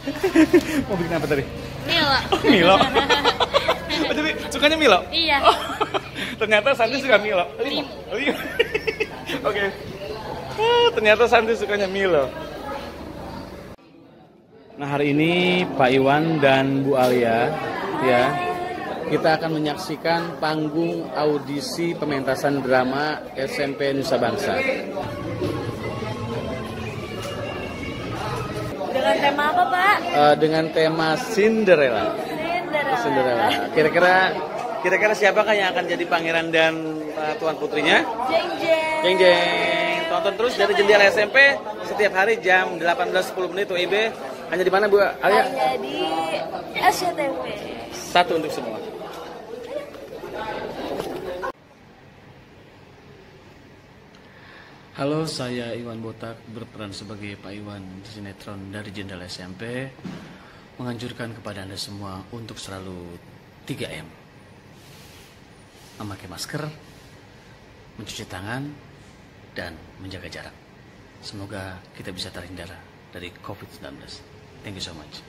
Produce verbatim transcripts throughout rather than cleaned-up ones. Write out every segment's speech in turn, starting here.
Mau bikin apa tadi? Milo. Oh, Milo. Oh, jadi sukanya Milo? Iya. Oh, ternyata Santi suka Milo. Lima. Lima. Oke. Oh, ternyata Santi sukanya Milo. Nah, hari ini Pak Iwan dan Bu Alia ya, kita akan menyaksikan panggung audisi pementasan drama S M P Nusa Bangsa. Dengan tema apa, Pak? Uh, dengan tema Cinderella. Cinderella. Cinderella. Kira-kira kira-kira siapakah yang akan jadi pangeran dan uh, tuan putrinya? Jeng jeng. Jeng jeng. Tonton terus dari Jendela S M P setiap hari jam delapan belas sepuluh menit W I B. Hanya di mana, Bu Alia? Hanya di S C T V. Satu untuk semua. Halo, saya Iwan Botak, berperan sebagai Pak Iwan di sinetron dari Jendela S M P, menganjurkan kepada Anda semua untuk selalu tiga M. Memakai masker, mencuci tangan, dan menjaga jarak. Semoga kita bisa terhindar dari covid sembilan belas. Thank you so much.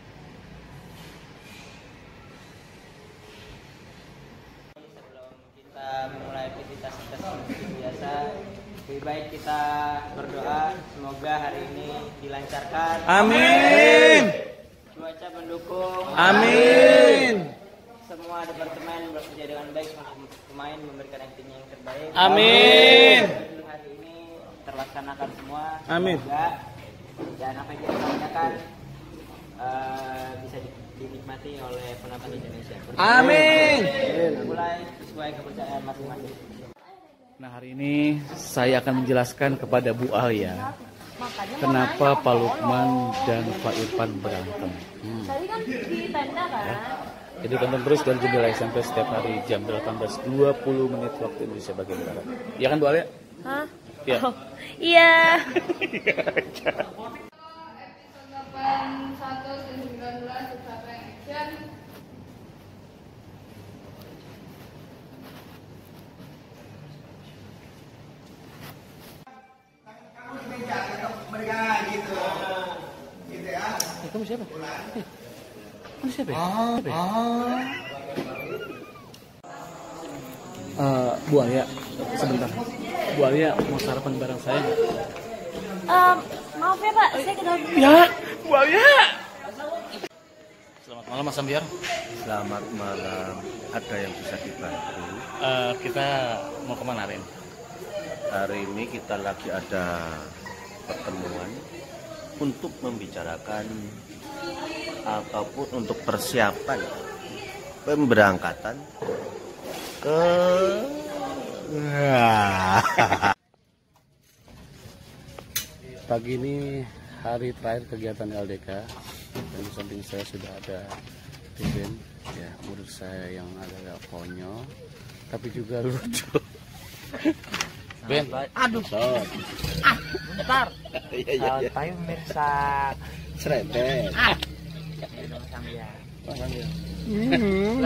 Sebelum kita memulai aktivitas kita seperti biasa, lebih baik kita berdoa semoga hari ini dilancarkan. Amin. Cuaca mendukung. Amin. Semua departemen bekerja dengan baik untuk pemain memberikan acting yang terbaik. Amin. Hari ini terlaksanakan semua. Amin. Semoga dan apa yang kita lakukan uh, bisa dinikmati oleh penonton Indonesia. Amin. Mulai sesuai kepercayaan masing-masing. Nah, hari ini saya akan menjelaskan kepada Bu Alia kenapa Pak Lukman dan Pak Irfan berantem. Hmm. Tadi kan di tenda kan? Ya. Jadi tonton terus dari Jendela S M P setiap hari jam delapan belas dua puluh menit waktu Indonesia bagian Barat. Iya kan, Bu Alia? Hah? Iya. Oh, iya. Eh, kamu siapa? Eh, kamu siapa? Ya? Ah, Siapa ya? ah. Uh, Bu Alia, sebentar. Bu Alia mau sarapan bareng saya nggak? Um, maaf ya Pak, saya ke dalam dulu. Ya, Bu Alia. Selamat malam Mas Ambiar. Selamat malam. Ada yang bisa dibantu? Uh, kita mau kemana, Rin? Hari ini kita lagi ada pertemuan untuk membicarakan ataupun untuk persiapan pemberangkatan ke pagi ini hari terakhir kegiatan L D K dan di samping saya sudah ada Ruben, ya menurut saya yang agak konyol tapi juga lucu. Ben, Aduh, so. ah, bentar. iya iya iya. Tahu pemirsa. Serempet. Ah. Sambil. Hmm.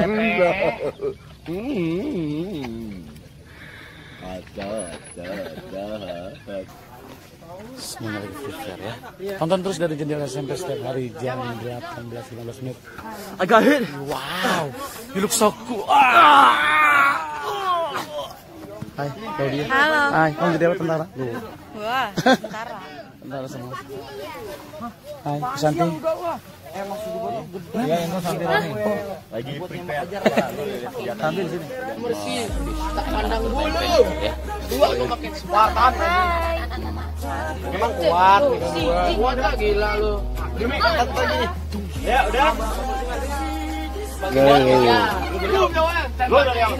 Hmm. Ada, ada, ada. Semuanya lagi free fire ya. Tonton terus dari Jendela S M P setiap hari jam delapan belas lima belas menit. I got hit. Wow, you look so cool. Ah. Hai, Claudia. Halo. Hai, kamu jadi apa tentara? Tuh. Wah, tentara. Tentara semua. Hai, Santi. Ya, ini sambil nih. Lagi prepare. Sambil sini. Bersih, tak pandang bulu. Dua gue pakai Spartan. Memang kuat. Kuat gak gila lu. Demi angkat lagi. Ya, udah. Ya, belum jawab. Lu dari yang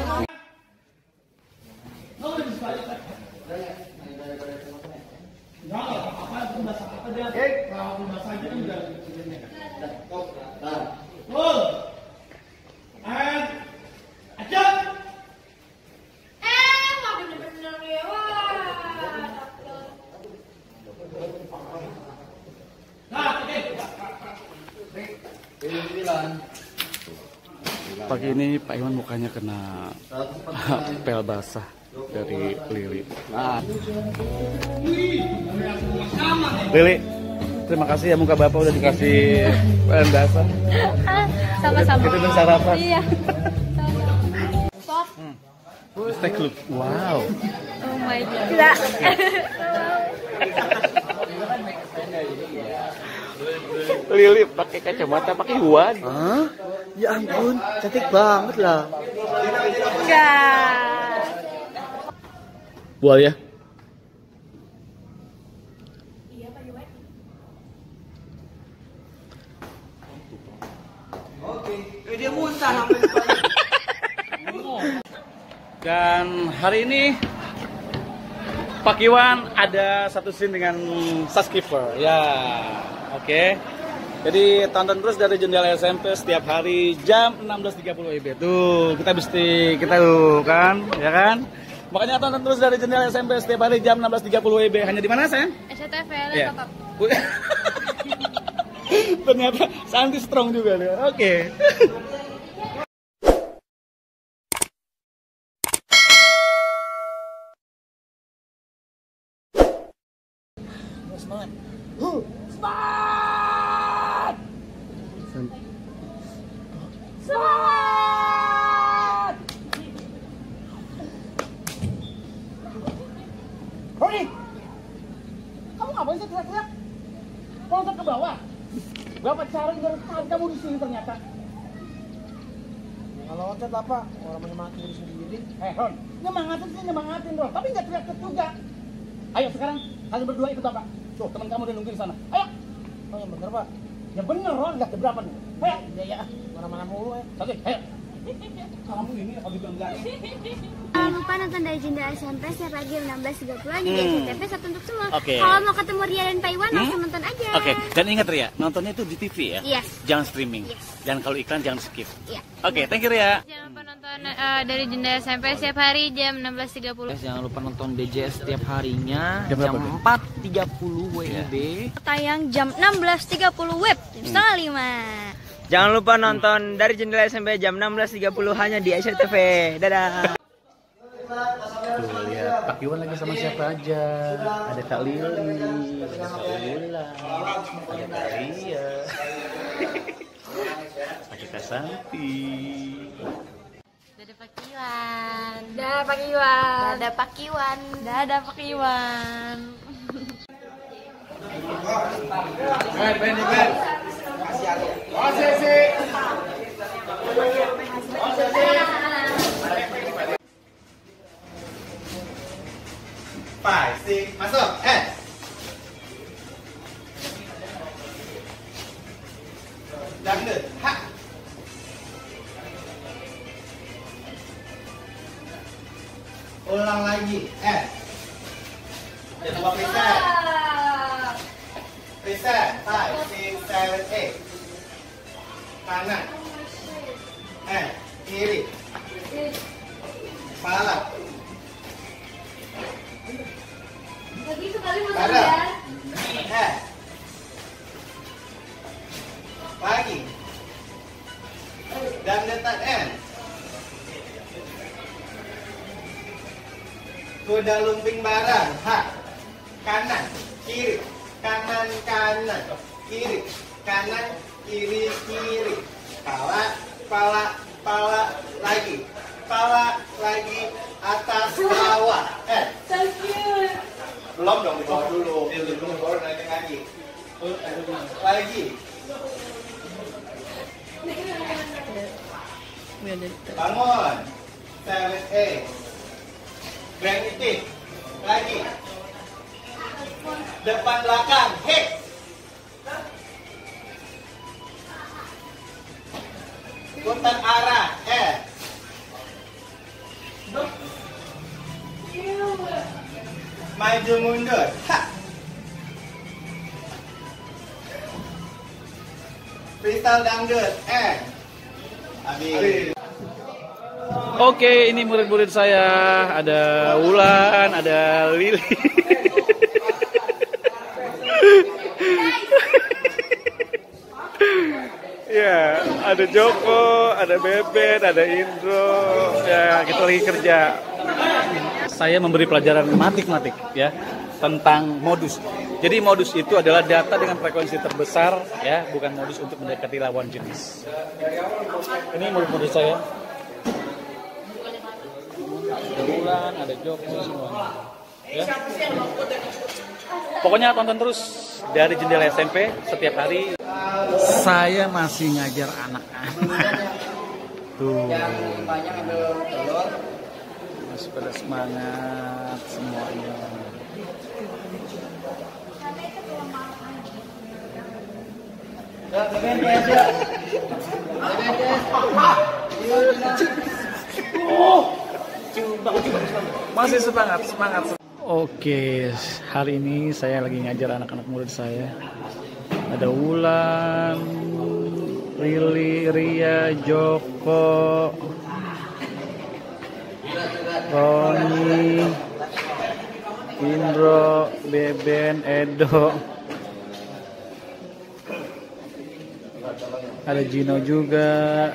Pagi ini Pak Iwan mukanya kena pel basah dari Lili. Nah. Lili, terima kasih ya muka bapak udah dikasih dasar. Sama-sama. Kita udah sarapan. Iya. Steak look. Wow. Oh my god. Gila. Lili pakai kacamata, pakai huan. Hah? Ya ampun, cantik banget lah. Enggak. Buah ya. Eh dia muntah. Dan hari ini Pak Iwan ada satu scene dengan Saskiper. Ya, oke. Okay. Jadi tonton terus dari Jendela S M P setiap hari jam enam belas tiga puluh W I B. Tuh, kita mesti kita tuh kan, ya kan? Makanya tonton terus dari Jendela S M P setiap hari jam enam belas tiga puluh W I B. Hanya di mana, Sen? S C T V Ya. laptop. Ternyata Santi strong juga nih. Oke. Okay. Semangat. Semangat. Semangat. Roni, kamu ngapain sih teriak-teriak? Loncat ke bawah. Berapa cara juga tahan kamu di sini ternyata. Kalau loncat apa? Orang menyemangatin diri sendiri. Eh Ron, nyemangatin sih nyemangatin Ron, tapi nggak teriak-teriak juga. Ayo sekarang kalian berdua ikut bapak. Tuh teman kamu udah nungguin sana. Ayo. Oh yang bener pak. Ya bener Ron, lihat berapa nih. Ayo. Iya ya. Mana-mana mulu ya. Oke, ayo. Kamu ini apa juga enggak? Jangan lupa nonton dari Jendela S M P setiap pagi jam enam belas tiga puluh aja di S C T V satu untuk semua. Oke. Kalau mau ketemu Ria dan Pak Iwan Hmm? langsung nonton aja. Oke, dan ingat Ria, nontonnya itu di T V ya. Yes. Jangan streaming. Yes. Dan kalau iklan jangan skip. Iya. Oke, thank you Ria. Jangan lupa nonton uh, dari Jendela S M P setiap hari jam enam belas tiga puluh. Jangan lupa nonton D J S setiap harinya Jam jam, berapa, Be? empat tiga puluh W I B. Tayang jam enam belas tiga puluh web jam setengah lima. Jangan lupa nonton dari Jendela S M P jam enam belas tiga puluh hanya di S C T V. Dadah. Tuh lihat Pak Iwan lagi sama siapa aja. Ada Kak Lili, ada Kak Lula, ada Kak Ria, ada Kak Santi. Dadah Pak Iwan. Dadah Pak Iwan. Dadah Pak Iwan. Dadah Pak Iwan. Five, six, masuk. Eh. Dangdut. Ha. Ulang lagi. Eh. Jangan lupa preset. Preset. Five, six, seven, eight. Kanan. Eh. Kiri. Kepala. Lagi sekali Dada. Eh. Lagi. Dan detak N. Kuda lumping barang. H. Kanan. Kiri. Kanan. Kanan. Kiri. Kanan. Kiri. Kiri. Pala. Pala. Pala. Lagi. Pala. Lagi. Atas. Bawah. Eh. So cute. Belum dong, di bawah dulu. Dulu baru naik lagi. Lagi. Bangun. Seven eight. Gravity. Lagi. Depan belakang. Hit. Putar arah. Eh. Maju mundur. Ha. Freestyle dangdut. Eh. Habis. Oke, ini murid-murid saya. Ada Wulan, ada Lili. Ya, ada Joko, ada Bebet, ada Indro. Ya, kita lagi kerja. Saya memberi pelajaran matik-matik ya tentang modus. Jadi modus itu adalah data dengan frekuensi terbesar, ya, bukan modus untuk mendekati lawan jenis. Ini modus-modus saya. Ada bulan, ada Joko, semuanya. Ya. Pokoknya tonton terus dari Jendela S M P setiap hari. Saya masih ngajar anak-anak. Tuh. Masih pada semangat semuanya. Masih semangat, semangat. Oke, hari ini saya lagi ngajar anak-anak murid saya. Ada Wulan, Rili, Ria, Joko, Roni, Indro, Beben, Edo. Ada Gino juga.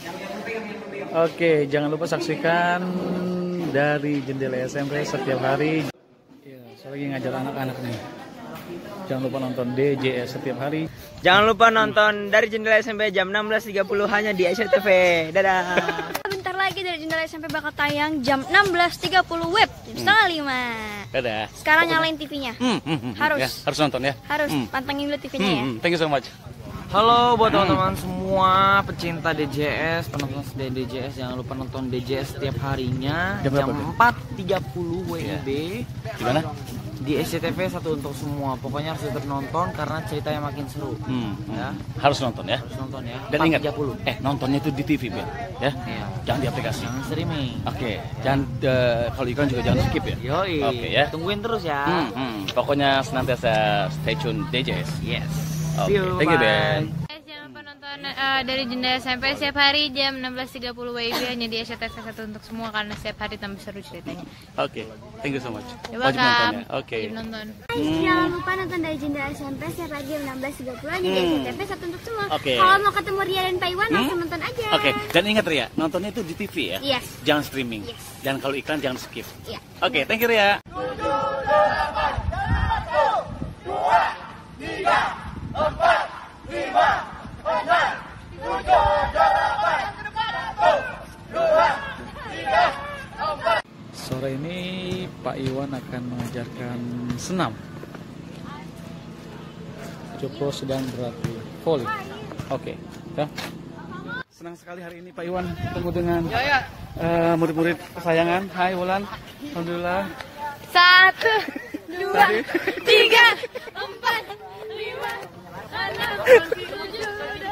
Oke, jangan lupa saksikan dari Jendela S M P setiap hari. Ya, saya lagi ngajar anak-anak nih. Jangan lupa nonton D J S setiap hari. Jangan lupa nonton dari Jendela S M P jam enam belas tiga puluh hanya di Aisyah T V. Dadah. Bentar lagi dari Jendela S M P bakal tayang jam enam belas tiga puluh web jam setengah lima. Dadah. Sekarang nyalain T V-nya. Hmm, hmm, hmm, Harus. ya, harus nonton ya. Harus Hmm. pantengin dulu T V-nya ya. Hmm, thank you so much. Halo buat teman-teman semua pecinta D J S, penonton setia D J S, jangan lupa nonton D J S setiap harinya Jam jam berapa, empat tiga puluh W I B Gimana? di S C T V satu untuk semua. Pokoknya harus tetap nonton karena ceritanya makin seru. Hmm, Ya, harus nonton ya. harus nonton ya. Dan ingat, empat tiga puluh. eh nontonnya itu di T V, Ben. Ya. Iya. Jangan di aplikasi. Jangan streaming. Oke, jangan eh, kalau iklan juga jangan skip ya. Yoi. Oke ya. Tungguin terus ya. Hmm, hmm. Pokoknya senantiasa stay tune D J S. Yes. Oke, See you, thank you, bye. Ben. Guys, jangan lupa nonton eh, dari Jendela S M P setiap hari jam enam belas tiga puluh W I B hanya di Aisyah T V satu untuk semua karena setiap hari tambah seru ceritanya. Oke, thank you so much. You're Wajib nonton welcome. ya. Oke. Wajib nonton. Guys, jangan lupa nonton dari Jendela S M P setiap pagi jam enam belas tiga puluh hanya di S C T V satu untuk semua. Oke. Kalau mau ketemu Ria dan Pak Iwan Hmm? langsung nonton aja. Oke, dan ingat Ria, nontonnya itu di T V ya. Yes. Jangan streaming. Yes. Dan kalau iklan jangan skip. Iya. Oke, thank you Ria. Sore ini Pak Iwan akan mengajarkan senam. Joko sedang berlatih voli. Oke, ya. Senang sekali hari ini Pak Iwan ketemu dengan eh, murid-murid kesayangan. Hai Wulan, alhamdulillah. Satu, dua, tiga, empat, lima, enam, tujuh,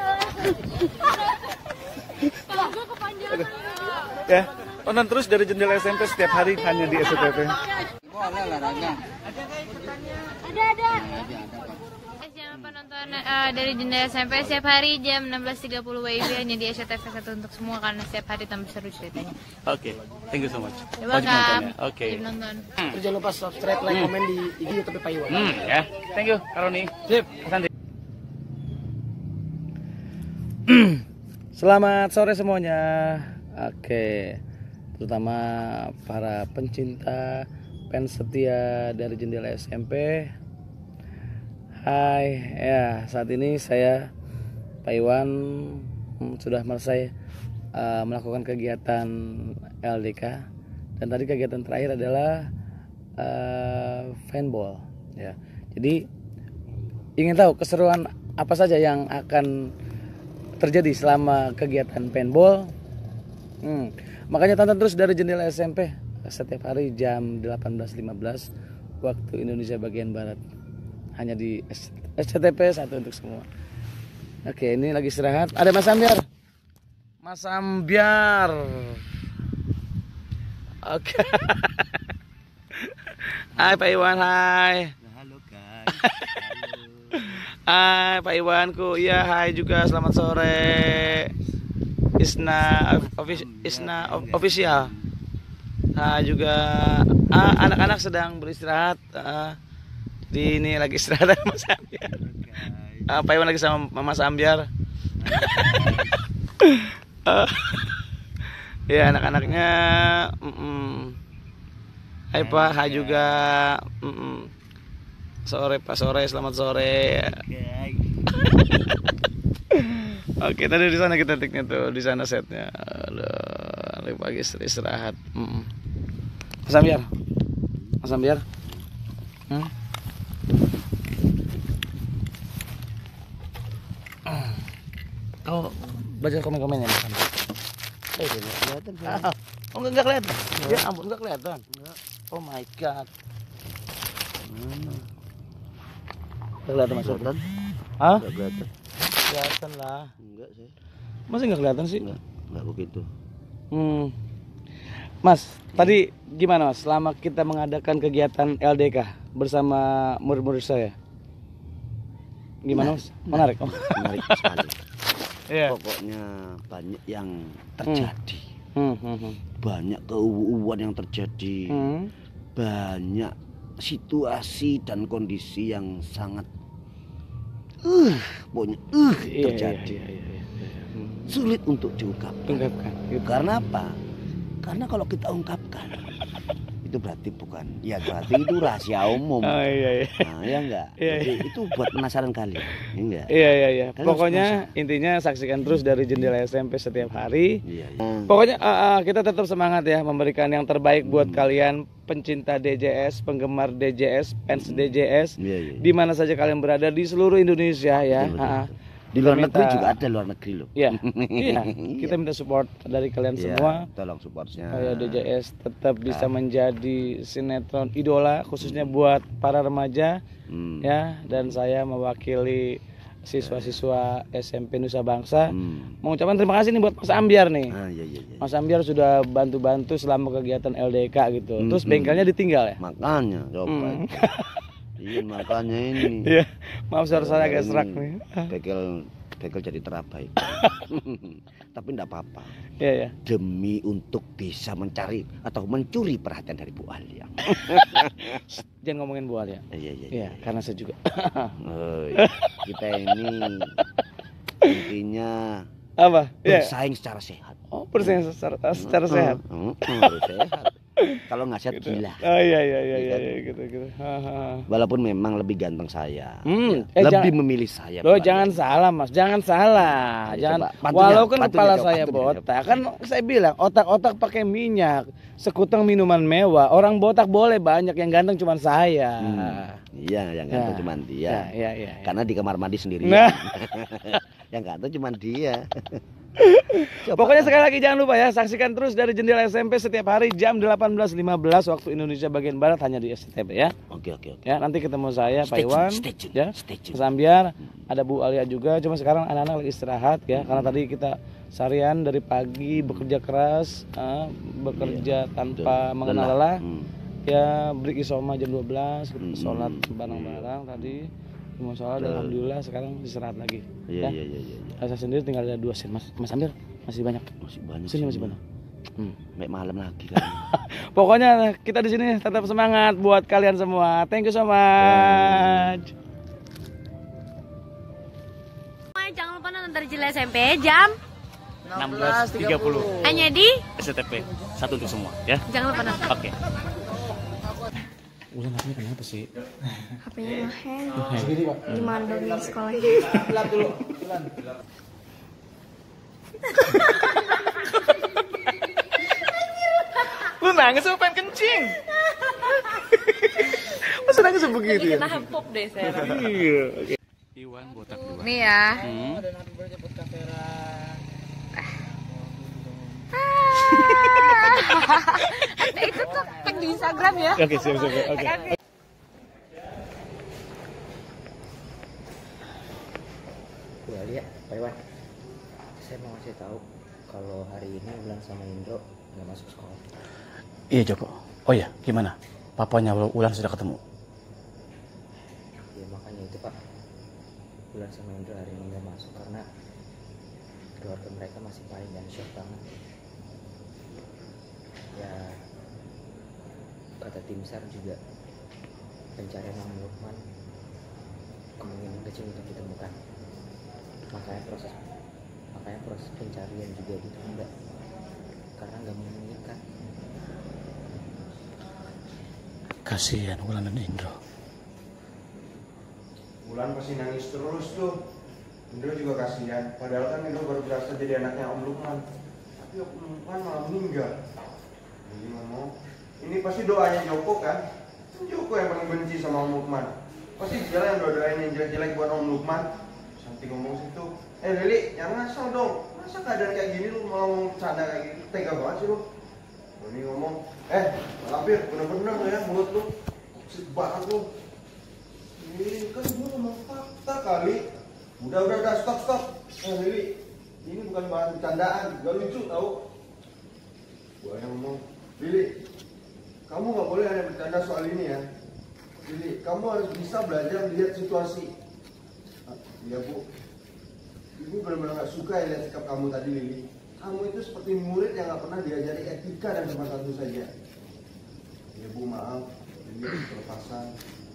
delapan. Ya, tonton terus dari Jendela S M P setiap hari hanya di S C T V. Ada ada. Guys, jangan lupa nonton eh, dari Jendela S M P setiap hari jam enam belas tiga puluh W I B hanya di Aisyah T V satu untuk semua karena setiap hari tambah seru ceritanya. Oke, thank you so much. You're Wajib nonton welcome. ya. Oke. Wajib nonton. Terus jangan lupa subscribe, like, komen di I G YouTube Pak Iwan. Hmm, ya. Thank you, Karoni. Sip, Santi. Selamat sore semuanya. Oke, terutama para pencinta fans setia dari Jendela S M P. Hai, ya saat ini saya Pak Iwan hmm, sudah selesai uh, melakukan kegiatan L D K dan tadi kegiatan terakhir adalah uh, fanball. Ya, jadi ingin tahu keseruan apa saja yang akan terjadi selama kegiatan paintball. Hmm. Makanya tonton terus dari Jendela S M P setiap hari jam delapan belas lima belas waktu Indonesia bagian barat hanya di S C T V satu untuk semua. Oke, ini lagi istirahat. Ada Mas Ambiar. Mas Ambiar. Oke. Hai Pak Iwan, hai. Halo guys. Hai Pak Iwanku, iya hai juga, selamat sore. Isna office, Isna official. Hai juga. Ah, anak-anak sedang beristirahat. Ah, di ini lagi istirahat Mas Ambiar. Ah, Pak Iwan lagi sama Mas Ambiar. Ah, ya anak-anaknya. Mm -mm. Hai Pak, hai juga. Mm -mm. sore Pak Sore, selamat sore. Oke, tadi di sana kita tiknya tuh, di sana setnya. Aduh, lagi pagi istirahat. Mm. Mas Ambiar, Mas Ambiar. Hmm? Oh, baca komen-komennya Mas Ambiar. Eh, enggak kelihatan. Ah, oh, enggak, enggak kelihatan. Ya ampun, enggak kelihatan. Oh my god. Hmm. Kelihatan Mas Sultan? Hah? Enggak kelihatan. Kelihatan lah. Enggak sih. Masih enggak kelihatan sih? Enggak, enggak begitu. Hmm. Mas, tadi gimana Mas? Selama kita mengadakan kegiatan L D K bersama murid-murid saya, gimana Mas? Menarik? Menarik sekali. Iya. Pokoknya banyak yang terjadi. Hmm, hmm, hmm. Banyak keuuan yang terjadi. Hmm. Banyak situasi dan kondisi yang sangat uh, pokoknya uh, Iya, terjadi. iya, iya, iya, iya. Hmm. Sulit untuk diungkapkan. Ungkapkan, gitu. Karena apa? Karena kalau kita ungkapkan itu berarti bukan, ya berarti itu rahasia umum. Oh iya, iya. Nah, ya enggak. Iya, Jadi itu buat penasaran kalian, ya enggak? Iya, iya, iya. Kalian Pokoknya harus intinya saksikan terus dari Jendela S M P setiap hari. Iya, iya. Pokoknya uh, uh, kita tetap semangat ya memberikan yang terbaik buat kalian pencinta D J S, penggemar D J S, fans D J S, Iya, iya. di mana saja kalian berada di seluruh Indonesia ya. Betul, betul, Uh, betul. Di luar kita negeri minta- juga ada luar negeri loh. Iya, iya. Kita minta support dari kalian Iya, semua. tolong supportnya. Supaya D J S tetap bisa menjadi sinetron idola khususnya buat para remaja Hmm. ya, dan saya mewakili siswa-siswa S M P Nusa Bangsa Hmm. mengucapkan terima kasih nih buat Mas Ambiar nih. Ah, iya, iya, iya. Mas Ambiar sudah bantu-bantu selama kegiatan L D K gitu. Hmm, Terus hmm. bengkelnya ditinggal ya? Makanya coba. Hmm. Iya, makanya ini. Iya. Maaf suara saya agak Ini serak nih. Bekel bekel jadi terabai. Tapi enggak apa-apa. Iya, iya. Demi untuk bisa mencari atau mencuri perhatian dari Bu Alia. Jangan ngomongin Bu Alia. Iya, iya, Iya, karena saya juga. Oh, iya. Kita ini intinya Apa? Iya. bersaing secara sehat. Oh, bersaing secara, secara sehat. Hmm, hmm, harus sehat. Kalau nggak sehat Gitu. gila. Oh iya iya iya Iya iya kan? iya, gitu gitu. Ha, ha, ha. Walaupun memang lebih ganteng saya, Hmm, ya, eh, lebih jangan- memilih saya. Loh Bu Alia. jangan salah Mas, jangan salah, Ayo, jangan. coba, pantunnya, Walaupun pantunnya, kepala coba, saya pantunnya, botak, kan saya bilang otak-otak pakai minyak, sekutang minuman mewah. Orang botak boleh banyak, yang ganteng cuma saya. Hmm, iya, yang ganteng Ya, cuma dia. Ya, ya, ya, ya. Karena di kamar mandi sendirian. Nah. Yang ganteng cuma dia. Coba. Pokoknya sekali lagi jangan lupa ya, saksikan terus dari Jendela S M P setiap hari jam delapan belas lima belas waktu Indonesia bagian Barat hanya di S C T V ya. Oke, oke, oke. Ya, nanti ketemu saya Pak Stay tune, Iwan, stay tune, ya, stay tune. Mas Ambiar, ada Bu Alia juga. Cuma sekarang anak-anak lagi istirahat ya, karena tadi kita seharian dari pagi bekerja keras, eh, bekerja tanpa Betul. mengenal Lelah. lelah. Hmm. Ya, break isoma jam dua belas, Hmm. sholat bareng-bareng tadi. Mau sholat, dan alhamdulillah sekarang istirahat lagi. Iya, ya. iya, iya, iya. iya. Saya sendiri tinggal ada dua sen, Mas, Mas Ambiar masih banyak. Masih banyak. Sini sih. masih banyak. Hmm. Sampai malam lagi kan. Pokoknya kita di sini tetap semangat buat kalian semua. Thank you so much. Jangan lupa nonton dari Jendela S M P jam enam belas tiga puluh hanya di S C T V satu untuk semua ya. jangan lupa nonton. Oke. Ulan H P-nya kenapa sih? H P-nya mahal. Segini, Pak. Gimana dong di sekolah? Ulan dulu. Ulan. Lu nangis apa pengen kencing? Masa nangis begitu ya? Kita hempuk deh saya. Iya. Oke. Iwan botak Iwan. Nih ya. Hmm. Itu tuh tag di Instagram ya. Oke, siap siap. Oke. Bu Alia, Pak Iwan, saya mau kasih tahu kalau hari ini Ulan sama Indro nggak masuk sekolah. Iya Joko. Oh iya, gimana? Papanya Ulan sudah ketemu. Ya makanya itu Pak, Ulan sama Indro hari ini nggak masuk karena keluarga mereka masih panik dan shock banget. Ya kata tim SAR juga pencarian Mang Lukman kemungkinan kecil untuk ditemukan. Makanya proses makanya proses pencarian juga ditunda karena nggak memungkinkan. Kasihan Ulan dan Indro. Wulan pasti nangis terus tuh. Indro juga kasihan, padahal kan Indro baru berasa jadi anaknya Om Lukman. Tapi Om Lukman malah meninggal. Jadi ngomong, ini pasti doanya Joko kan? Joko yang paling benci sama Om Lukman. Pasti dia yang doa-doain yang jelek-jelek buat Om Lukman. Sampai ngomong situ, eh Lili, jangan ngasal dong. Masa keadaan kayak gini lu malah ngomong bercanda kayak gini? Tega banget sih lu. Ini ngomong, eh Lampir, bener-bener lu ya mulut lu. Toksik banget lu. Ini kan gue ngomong fakta kali. Udah, udah, udah, stop, stop. Eh Lili, ini bukan bahan bercandaan, gak lucu tau. Gue yang ngomong, Lili, kamu gak boleh hanya bercanda soal ini ya. Lili, kamu harus bisa belajar lihat situasi. Iya Bu, Ibu benar-benar gak suka ya lihat sikap kamu tadi Lili. Kamu itu seperti murid yang gak pernah diajari etika dan sopan santun saja. Ya Bu, maaf, Lili harus terlepasan.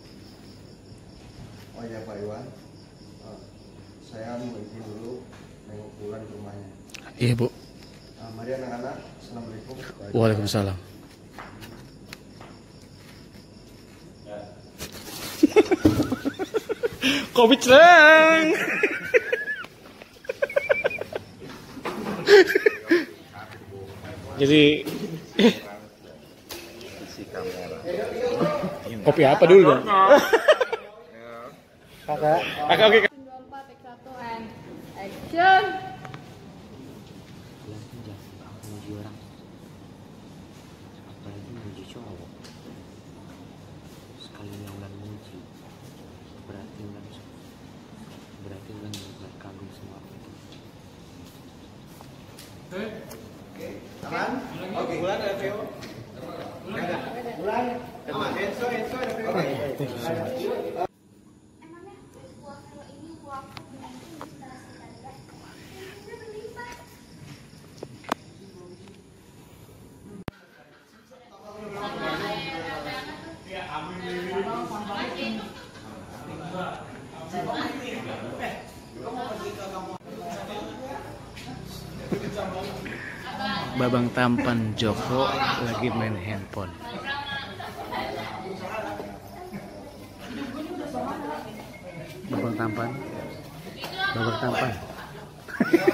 Oh ya Pak Iwan, uh, saya mau izin dulu nengok Wulan ke rumahnya. Iya Bu. Uh, mari anak-anak, Assalamualaikum. Waalaikumsalam. Kopi celeng. Jadi kopi apa dulu? Kakak. Kakak oke. dua empat take satu and action. Wulan kan jago banget muji orang, apalagi muji cowok. Sekali yang Wulan muji, berarti Wulan berarti Wulan benar-benar kagum sama aku. Oke, aman? Oke. Wulan ada P O? Wulan, aman. Enso, Enso ada P O? Oke. Emangnya uang kalau ini uang nanti bisa kita lihat berlimpah. Babang tampan Joko lagi main handphone. Babang tampan, babang tampan.